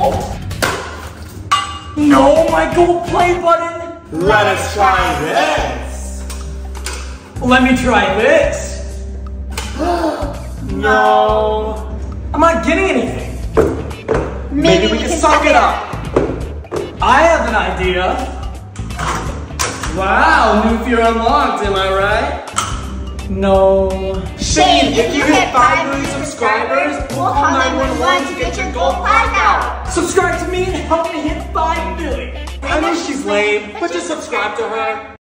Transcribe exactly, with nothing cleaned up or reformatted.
Oh. No, my gold play button. Let us try this. Let me try this. No. I'm not getting anything. Maybe, Maybe we, we can, can suck it up. I have an idea. Wow, new fear unlocked, am I right? No. Shane, if you hit five million subscribers, we'll call nine one one to get your gold plaque out. Subscribe to me and help me hit five million. I know she's lame, but just subscribe to her.